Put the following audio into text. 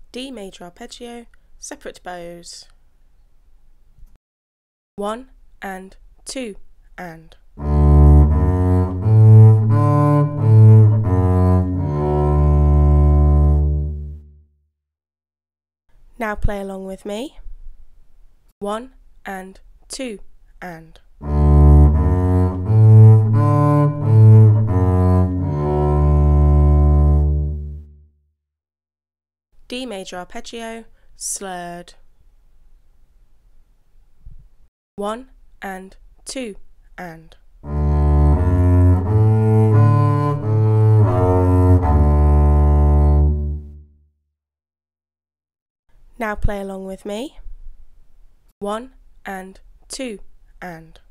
D major arpeggio, separate bows. 1 and 2 and. Now play along with me. 1 and 2 and. D major arpeggio, slurred. 1 and 2 and. Now play along with me. 1 and 2 and.